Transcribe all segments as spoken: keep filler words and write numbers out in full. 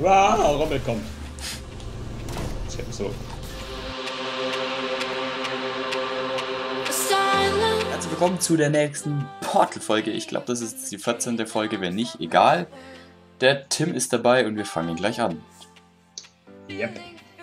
Wow, Rommel kommt. So. Herzlich willkommen zu der nächsten Portal-Folge. Ich glaube, das ist die vierzehnte Folge, wenn nicht, egal. Der Tim ist dabei und wir fangen gleich an. Yep.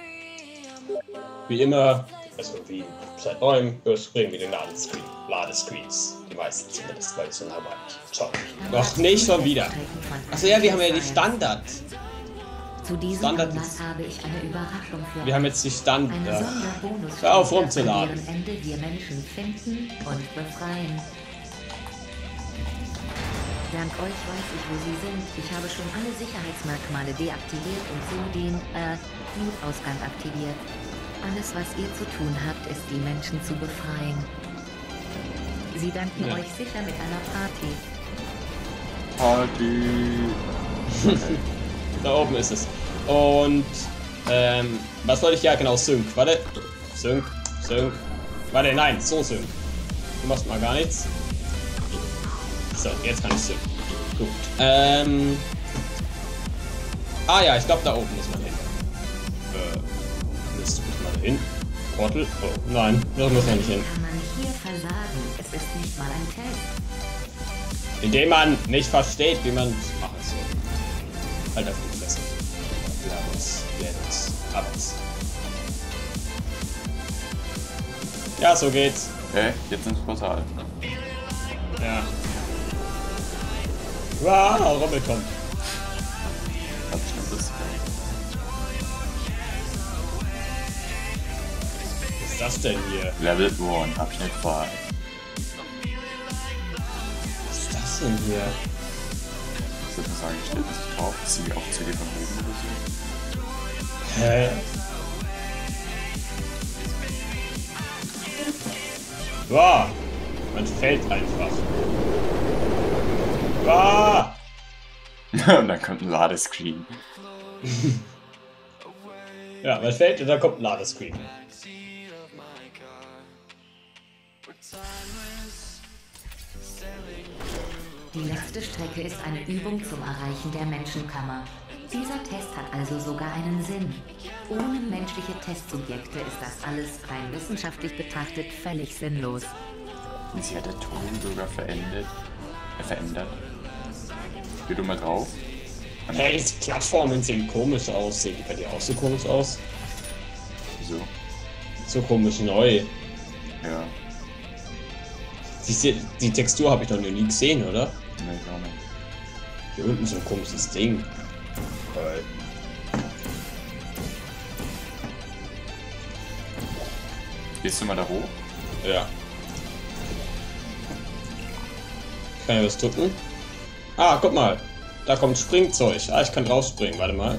Wie immer, also wie seit neuem, überspringen wir den Ladescreen. Ladescreens. Die meisten zumindest, weil ich so langweilig. Ciao. Noch nicht schon wieder. Achso, ja, wir haben ja die Standard. Zu diesem Standard Anlass ist, habe ich eine Überraschung für wir haben jetzt die Standard. eine Sonderbonus, Hör auf an rumzuladen. deren Ende wir Menschen finden und befreien. Dank euch weiß ich, wo sie sind. Ich habe schon alle Sicherheitsmerkmale deaktiviert und so den, äh, Notausgang aktiviert. Alles, was ihr zu tun habt, ist, die Menschen zu befreien. Sie danken Ja. euch sicher mit einer Party. Party. Da oben ist es. Und, ähm, was wollte ich? Ja, genau, Sync. Warte. Sync, Sync. Warte, nein, so Sync. Du machst mal gar nichts. So, jetzt kann ich Sync. Gut. Ähm. Ah ja, ich glaube, da oben muss man hin. Äh, Mist, muss man hin. Portal? Oh, nein, da muss man nicht hin. Kann man hier versagen? Es ist nicht mal ein Test. Indem man nicht versteht, wie man es machen soll. Halt auf die Fresse. Lerns, lerns, abends. Ja, so geht's. Okay, jetzt ins Portal. Ja. Wow, Rommel kommt. Hab ich noch das. Was ist das denn hier? Level eins, Abschnitt zwei. Was ist das denn hier? Ich würde sagen, ich stelle das drauf. Ich sehe die Aufzüge von oben oder so. Hä? Wow, man fällt einfach. Wow. Und dann kommt ein Ladescreen. Ja, man fällt und dann kommt ein Ladescreen. Die letzte Strecke ist eine Übung zum Erreichen der Menschenkammer. Dieser Test hat also sogar einen Sinn. Ohne menschliche Testsubjekte ist das alles rein wissenschaftlich betrachtet völlig sinnlos. Und sie hat der Ton sogar verändert. Äh, verändert. Geh du mal drauf. Hey, die Plattformen sehen komisch aus. Sehen die bei dir auch so komisch aus? Wieso? So komisch neu. Ja. Die, die Textur habe ich noch nie gesehen, oder? Ne, ich auch nicht. Hier unten so ein komisches Ding. Toll. Gehst du mal da hoch? Ja. Kann ich was drücken? Ah, guck mal. Da kommt Springzeug. Ah, ich kann drauf springen. Warte mal.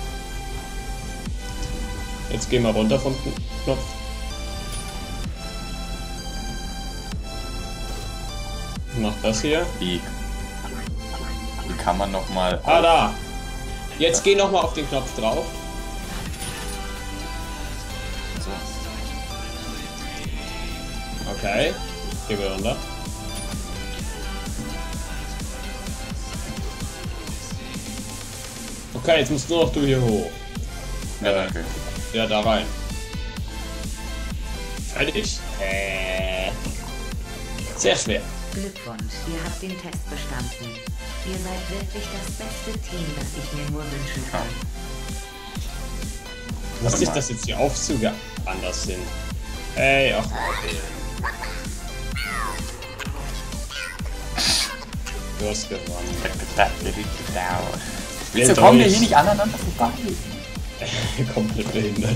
Jetzt gehen wir runter vom Knopf. Mach das hier. Wie? Wie kann man nochmal. Ah, da. Jetzt geh noch mal auf den Knopf drauf. So. Okay. Gehen wir runter. Okay, jetzt musst nur noch du hier hoch. Ja, danke. Ja, da rein. Fertig? Äh. Sehr schwer. Glückwunsch, ihr habt den Test bestanden. Ihr seid wirklich das beste Team, das ich mir nur wünschen kann. Was ist das jetzt, die Aufzüge anders sind? Hey, ach. Du hast gewonnen. Wieso kommen wir hier nicht aneinander vorbei? Komplett behindert.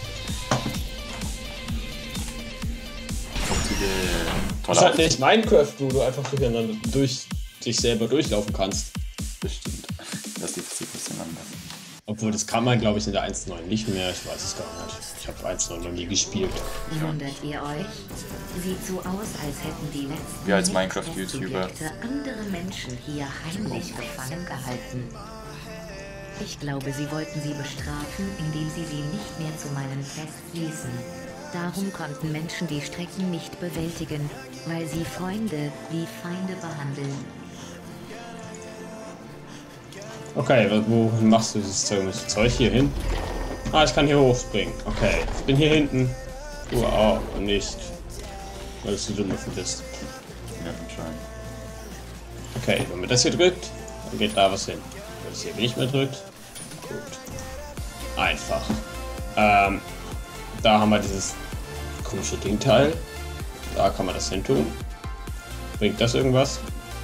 Das ist halt nicht Minecraft, wo du einfach durcheinander durch dich selber durchlaufen kannst. Bestimmt. Das ist die Physik ein bisschen anders. Obwohl, das kann man, glaube ich, in der eins Punkt neun nicht mehr. Ich weiß es gar nicht. Ich habe eins Punkt neun noch nie gespielt. Wundert ihr euch? Sieht so aus, als hätten die letzten Wir als Minecraft-YouTuber Testsubjekte andere Menschen hier heimlich gefangen gehalten. Ich glaube, sie wollten sie bestrafen, indem sie sie nicht mehr zu meinem Test ließen. Darum konnten Menschen die Strecken nicht bewältigen, weil sie Freunde wie Feinde behandeln. Okay, wohin machst du dieses Zeug? Das Zeug hier hin? Ah, ich kann hier hochspringen. Okay, ich bin hier hinten. Du auch nicht. Weil du dumm bist. Ja, anscheinend. Okay, wenn man das hier drückt, dann geht da was hin. Wenn es hier nicht mehr drückt, gut. Einfach. Ähm, da haben wir dieses komische Dingteil. Da kann man das hin tun. Bringt das irgendwas?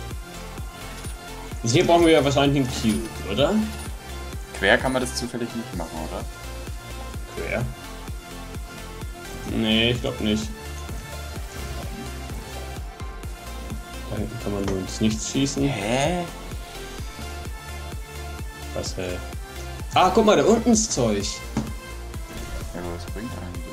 Also hier brauchen wir ja wahrscheinlich einen Cube, oder? Quer kann man das zufällig nicht machen, oder? Quer? Nee, ich glaube nicht. Da hinten kann man nur ins Nichts schießen. Hä? Was, hä? Ah, guck mal, da unten ist Zeug. Ja, aber was bringt eigentlich?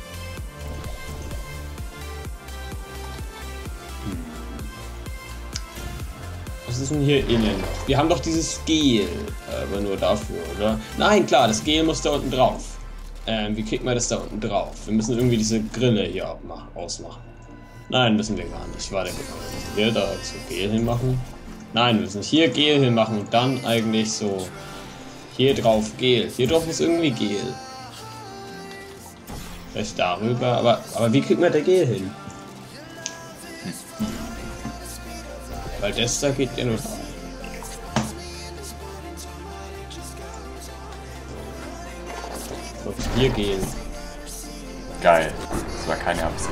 Was ist denn hier innen? Wir haben doch dieses Gel, aber nur dafür, oder? Nein, klar, das Gel muss da unten drauf. Ähm, wie kriegt man das da unten drauf? Wir müssen irgendwie diese Grille hier abmachen, ausmachen. Nein, müssen wir gar nicht. Warte, guck mal, wir müssen hier da so Gel hinmachen. Nein, wir müssen hier Gel hinmachen und dann eigentlich so hier drauf Gel. Hier drauf ist irgendwie Gel. Vielleicht darüber, aber, aber wie kriegt man da Gel hin? Weil das da geht ja nur drauf. Hier gehen. Geil. Das war keine Absicht.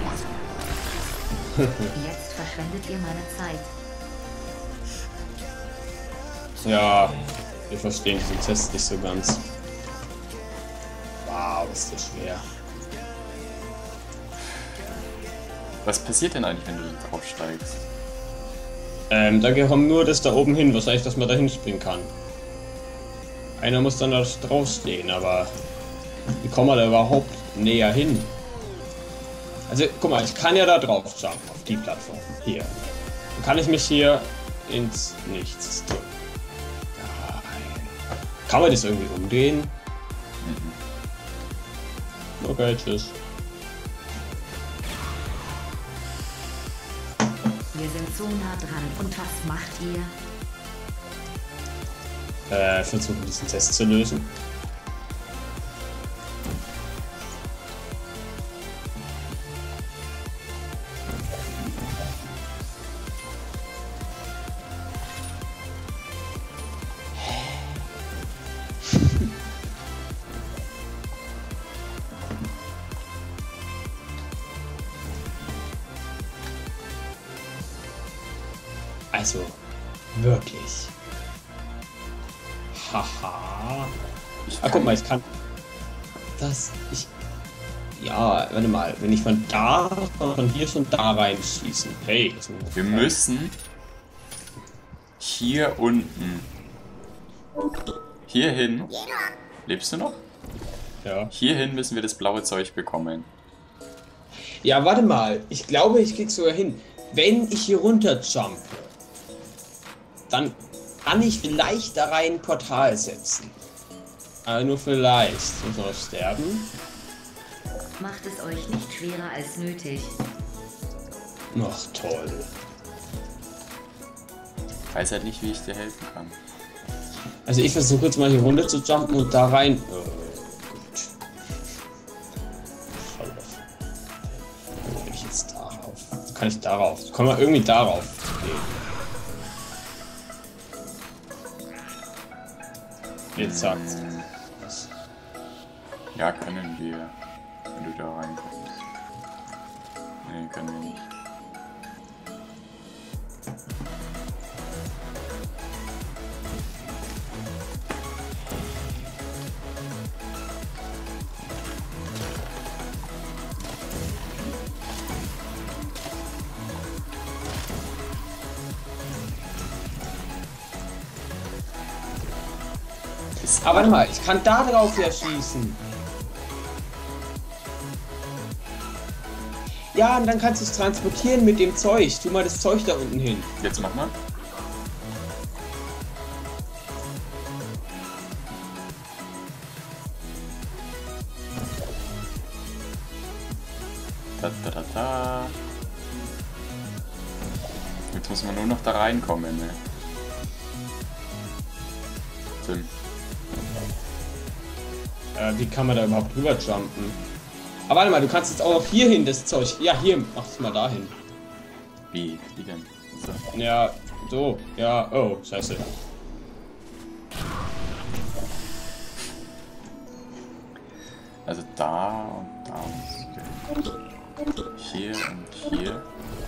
Jetzt verschwendet ihr meine Zeit. Ja, wir verstehen diesen Test nicht so ganz. Wow, ist das schwer. Was passiert denn eigentlich, wenn du drauf steigst? Ähm, da kommt nur das da oben hin, wahrscheinlich, dass man da hinspringen kann. Einer muss dann da draufstehen, aber wie kommen wir da überhaupt näher hin? Also, guck mal, ich kann ja da drauf jumpen, auf die Plattform. Hier. Dann kann ich mich hier ins Nichts drücken. Kann man das irgendwie umdrehen? Mhm. Okay, tschüss. Wir sind so nah dran. Und was macht ihr? Äh, versuchen diesen Test zu lösen. Also, wirklich. Haha. Ah, guck mal, ich kann das. Ich. Ja, warte mal, wenn ich von da, von hier schon da reinschießen. Hey, das ist wir müssen hier unten. Hierhin. Lebst du noch? Ja. Hierhin müssen wir das blaue Zeug bekommen. Ja, warte mal. Ich glaube, ich krieg sogar hin. Wenn ich hier runter jump, dann kann ich vielleicht da rein ein Portal setzen. Aber nur vielleicht. Muss noch sterben. Macht es euch nicht schwerer als nötig. Ach, toll. Ich weiß halt nicht, wie ich dir helfen kann. Also ich versuche jetzt mal hier runter zu jumpen und da rein. Oh, gut. Voll auf. Wo bin ich jetzt darauf? Kann ich darauf? Kann man irgendwie darauf gehen? Jetzt sagt's. Ja, können wir. Wenn du da reinkommst. Nee, können wir nicht. Aber warte mal, ich kann da drauf ja schießen. Ja, und dann kannst du es transportieren mit dem Zeug. Tu mal das Zeug da unten hin. Jetzt mach mal. Da, da, da, da. Jetzt muss man nur noch da reinkommen, ne? Tim. Äh, wie kann man da überhaupt rüber jumpen? Aber warte mal, du kannst jetzt auch noch hier hin, das Zeug. Ja, hier, mach es mal dahin. Wie? Wie denn? So. Ja, so. Ja, oh, scheiße. Also da und da und hier und hier.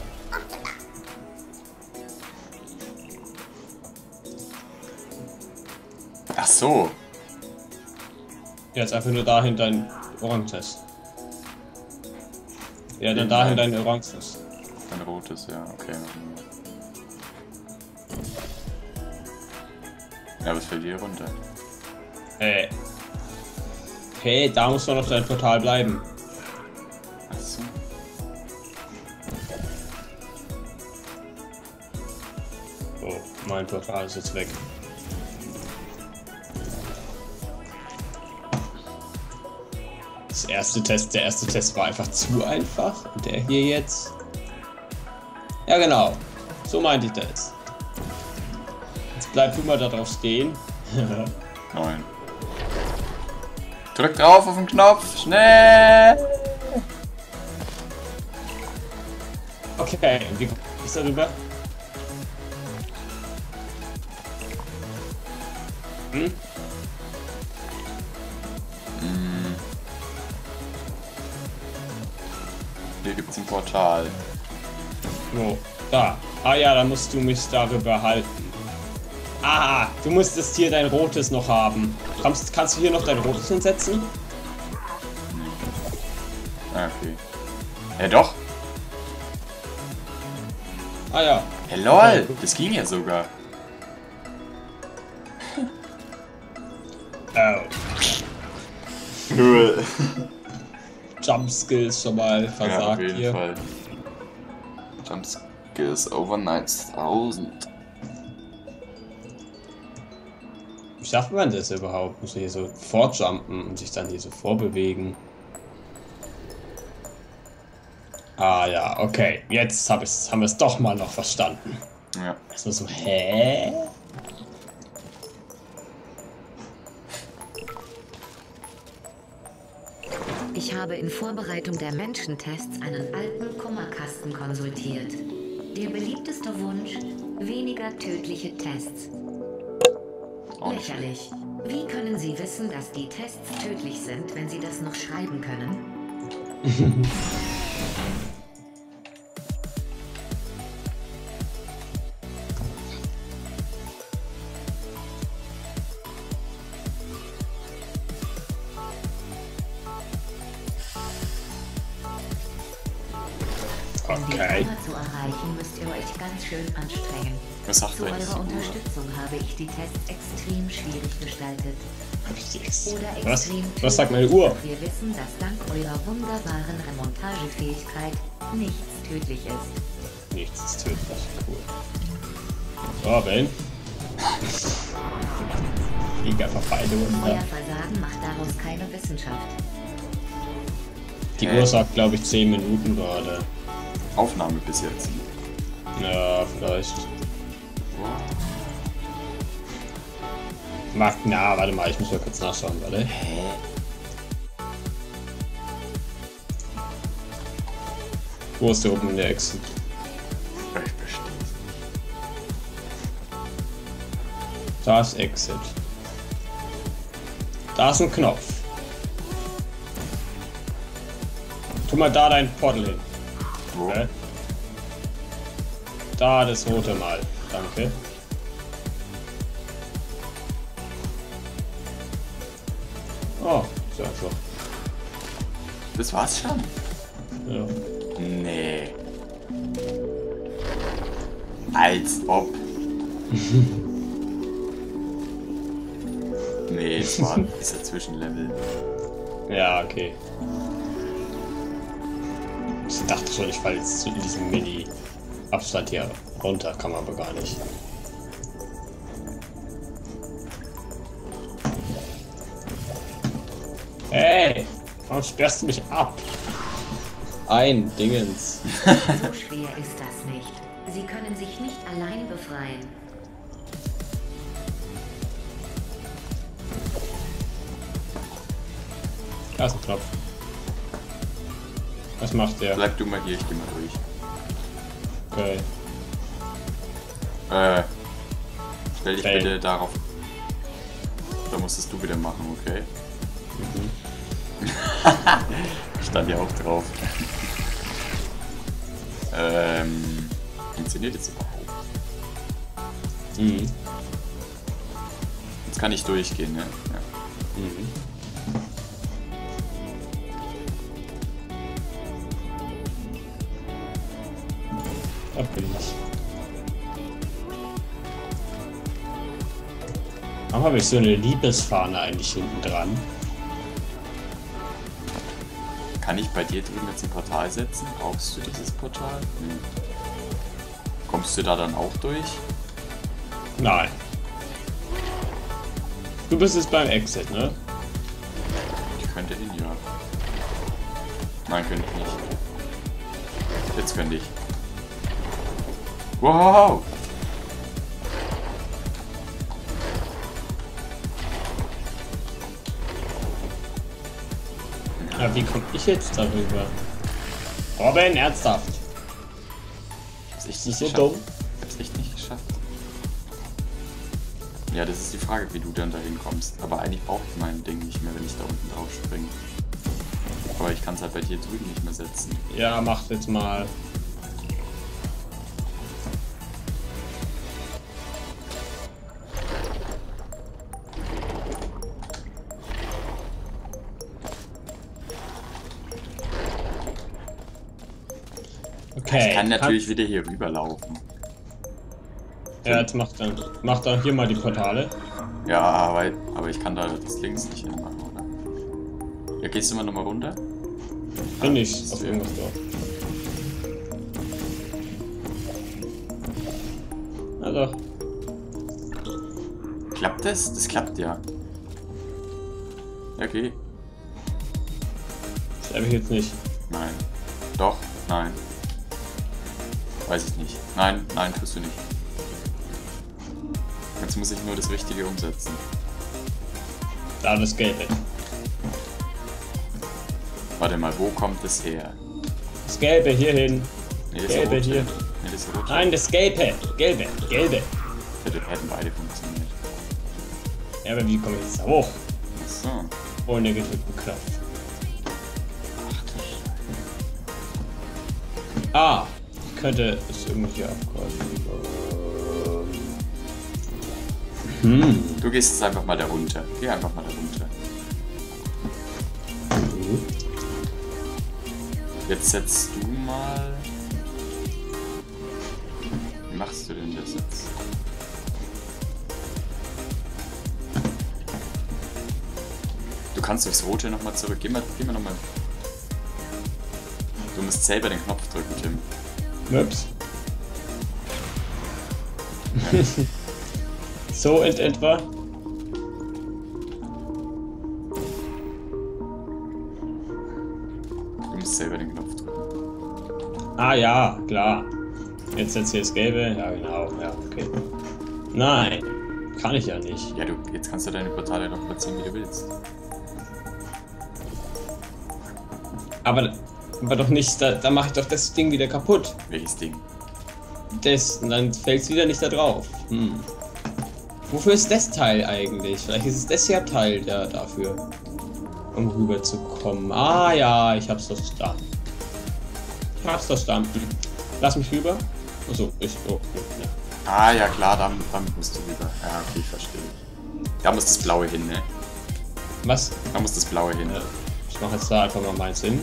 Ach so. Jetzt einfach nur dahin dein Oranges. Ja, dann dahin dein Oranges. Ein rotes, ja, okay. Ja, aber es fällt hier runter. Äh. Hey, da muss man auf dein Portal bleiben. Ach so. Oh, mein Portal ist jetzt weg. Das erste Test, der erste Test war einfach zu einfach. Und der hier jetzt. Ja, genau. So meinte ich das. Jetzt bleib du mal da drauf stehen. Nein. Drück drauf auf den Knopf, schnell! Okay, wie ist da rüber? Hm? Hm. Hier gibt's ein Portal. Wo? Da. Ah ja, dann musst du mich darüber halten. Ah, du musstest hier dein rotes noch haben. Kannst, kannst du hier noch dein rotes hinsetzen? Ah, okay. Ja, doch. Ah ja. Hey, lol, das ging ja sogar. Oh. Cool. Jump Skills schon mal versagt Ja, auf jeden hier. Fall. Jump Skills over neuntausend. Wie schafft man das überhaupt? Muss man hier so fortjumpen und sich dann hier so vorbewegen? Ah ja, okay. Jetzt hab ich's, haben wir es doch mal noch verstanden. Ja. Erstmal so, hä? Ich habe in Vorbereitung der Menschentests einen alten Kummerkasten konsultiert. Der beliebteste Wunsch: weniger tödliche Tests. Lächerlich. Wie können Sie wissen, dass die Tests tödlich sind, wenn Sie das noch schreiben können? Um die Okay. Kammer zu erreichen, müsst ihr euch ganz schön anstrengen. Was sagt Zu eigentlich die eurer Uhr? Unterstützung habe ich die Tests extrem schwierig gestaltet. Hab ich die ex Oder Was? extrem Was sagt meine tödlich. Uhr? Doch wir wissen, dass dank eurer wunderbaren Remontagefähigkeit nichts tödlich ist. Nichts ist tödlich. Cool. So, Ben. Fliegen einfach beide Euer runter. Versagen macht daraus keine Wissenschaft. Die Äh. Uhr sagt, glaube ich, zehn Minuten gerade. Aufnahme bis jetzt. Ja, vielleicht. Mag, na, warte mal, ich muss mal kurz nachschauen, warte. Hä? Wo ist der oben in der Exit? Ich verstehe. Da ist Exit. Da ist ein Knopf. Tu mal da dein Portal hin. Wo? Okay. Da das rote mal. Danke. Oh, so einfach. Das war's schon? Ja. Nee. Als ob. Nee, es war dieser Zwischenlevel. Ja, okay. Ich dachte schon, ich falle jetzt zu diesem Mini-Abstand hier runter, kann man aber gar nicht. Hey, warum sperrst du mich ab? Ein Dingens. So schwer ist das nicht. Sie können sich nicht allein befreien. Da ist ein Knopf. Was macht der? Bleib du mal hier, ich geh mal durch. Okay. Äh. Stell dich Okay. bitte darauf. Da musstest du wieder machen, okay? Mhm. Stand ja auch drauf. ähm. Funktioniert jetzt überhaupt? Mhm. Jetzt kann ich durchgehen, ne? Ja. Mhm. Da bin ich. Warum habe ich so eine Liebesfahne eigentlich hinten dran? Kann ich bei dir drüben jetzt ein Portal setzen? Brauchst du dieses Portal? Nee. Kommst du da dann auch durch? Nein. Du bist jetzt beim Exit, ne? Ich könnte hin, ja. Nein, könnte ich nicht. Jetzt könnte ich. Wow! Ja, wie komme ich jetzt darüber? Robin, ernsthaft. Hab's echt Ist nicht so geschafft. dumm? Hab's echt nicht geschafft. Ja, das ist die Frage, wie du dann dahin kommst. Aber eigentlich brauche ich mein Ding nicht mehr, wenn ich da unten drauf springe. Aber ich kann es halt bei dir drüben nicht mehr setzen. Ja, macht jetzt mal. Okay. Ich kann natürlich wieder hier rüberlaufen. Ja, jetzt macht dann, macht dann hier mal die Portale. Ja, aber, aber ich kann da das links nicht hinmachen, oder? Ja, gehst du mal nochmal runter? Bin Ah, ich das auf wär- irgendwas drauf. Na doch. Klappt das? Das klappt ja. Ja, okay. Das habe ich jetzt nicht. Nein. Doch, nein. Weiß ich nicht. Nein, nein, tust du nicht. Jetzt muss ich nur das Richtige umsetzen. Da das Gelbe. Warte mal, wo kommt das her? Das Gelbe hier hin. Nee, das Gelbe rote. hier. Nee, das rote. Nein, das Gelbe. Gelbe. Gelbe. Hätte, hätten beide funktioniert. Ja, aber wie komme ich jetzt da hoch? Achso. Ohne gedrückten Knopf. Ah, ich könnte es irgendwie abkürzen. Hm. Du gehst jetzt einfach mal da runter. Geh einfach mal da runter. Jetzt setzt du mal. Wie machst du denn das jetzt? Du kannst durchs Rote nochmal zurück. Geh mal, geh mal nochmal. Du musst selber den Knopf drücken, Tim. Ups. So in etwa. Du musst selber den Knopf drücken. Ah ja, klar. Jetzt setzt hier das Gelbe. Ja, genau. Ja, okay. Nein, kann ich ja nicht. Ja, du, jetzt kannst du deine Portale noch platzieren, wie du willst. Aber, aber doch nicht, da, da mache ich doch das Ding wieder kaputt. Welches Ding? Das, und dann fällt es wieder nicht da drauf. Hm. Wofür ist das Teil eigentlich? Vielleicht ist es das ja Teil der, dafür, um rüberzukommen. Ah ja, ich hab's verstanden. Ich hab's verstanden. Lass mich rüber. Achso, ich. Oh, ja. Ah, ja klar, dann, dann musst du rüber. Ja, okay, ich verstehe. Da muss das Blaue hin, ne? Was? Da muss das Blaue hin. Ja, ich mache jetzt da einfach mal meins hin.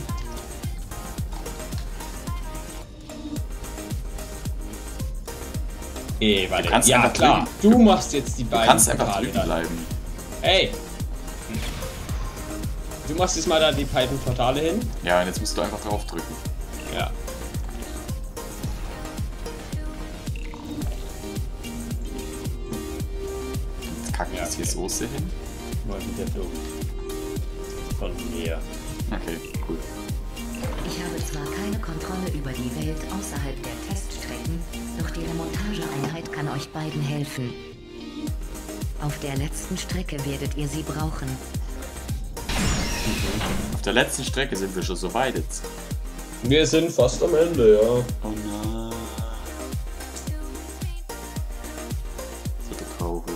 Eh, warte. kannst Ja, einfach klar. Du machst jetzt die Du beiden kannst einfach Portale drüben dann. bleiben. Hey! Du machst jetzt mal da die beiden Portale hin. Ja, und jetzt musst du einfach drauf drücken. Ja. Jetzt kacken Ja, jetzt hier okay. Soße hin. Mal wieder dumm. Von mir. Okay, cool. Ich habe zwar keine Kontrolle über die Welt außerhalb der Teststrecken, doch die Remontageeinheit kann euch beiden helfen. Auf der letzten Strecke werdet ihr sie brauchen. Mhm. Auf der letzten Strecke sind wir schon so weit jetzt. Wir sind fast am Ende, ja. Oh nein. So traurig.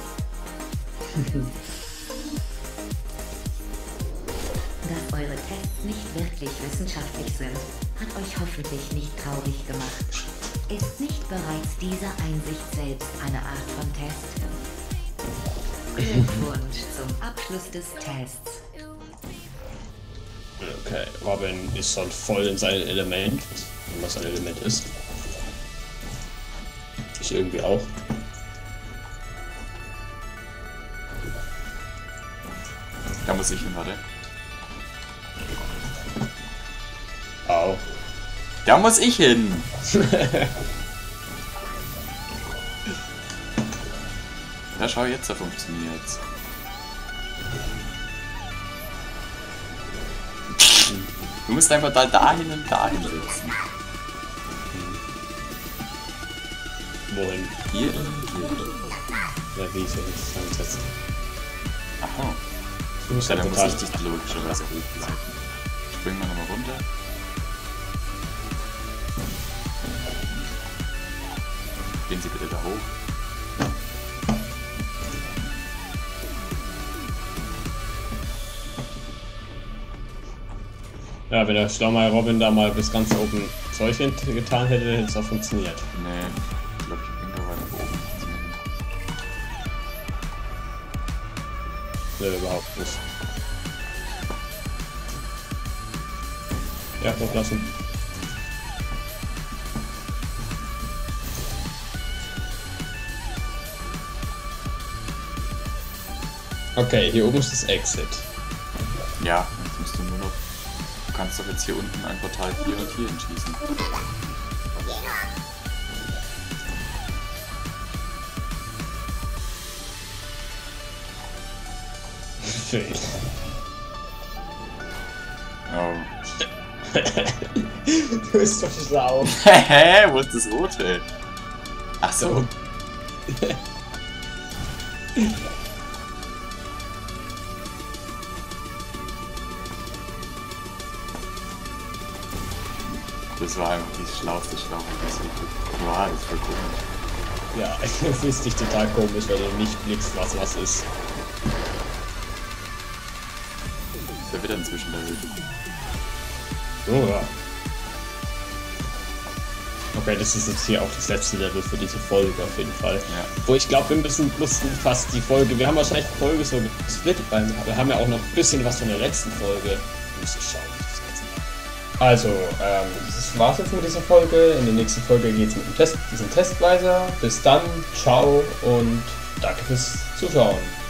Dass eure Tests nicht wirklich wissenschaftlich sind, hat euch hoffentlich nicht traurig gemacht. Ist nicht bereits diese Einsicht selbst eine Art von Test? Glückwunsch zum Abschluss des Tests. Okay, Robin ist dann voll in seinem Element, was sein Element ist. Ich irgendwie auch. Da muss ich hin, warte. Au. Da muss ich hin! Ja, schau, jetzt, da funktioniert's. Du musst einfach da dahin und dahin setzen. Wohin? Hier und hier. Ja, wie soll ich das ansetzen? Aha. Du musst Ja, ja dann muss total... ich dich logischerweise hochleiten. Springen wir nochmal runter. Gehen Sie bitte da hoch. Ja, wenn der Schlaumeier Robin da mal bis ganz oben Zeug getan hätte, hätte es auch funktioniert. Nee, ich glaube, ich bin da weiter oben. Nee, überhaupt nicht. Ja, hochlassen. Okay, hier oben ist das Exit. Ja, jetzt musst du nur noch... Du kannst doch jetzt hier unten ein Portal hier und hier entschließen. Schön. Oh. Du bist doch schlau. Hä? Wo ist das Rote? Ach so. Das war einfach die schlauste Schlauheit. Wow, das ist voll komisch. Ja, ich finde es dich total komisch, weil du nicht blickst, was was ist. Ist ja wieder inzwischen der Höhe. Oh ja. Okay, das ist jetzt hier auch das letzte Level für diese Folge auf jeden Fall. Ja. Wo ich glaube, wir müssen, mussten fast die Folge, wir haben wahrscheinlich die Folge so gesplittet, weil wir haben ja auch noch ein bisschen was von der letzten Folge. Ich muss schauen. Also, ähm, das war's jetzt mit dieser Folge. In der nächsten Folge geht's mit dem Test, diesem Test weiter. Bis dann, ciao und danke fürs Zuschauen.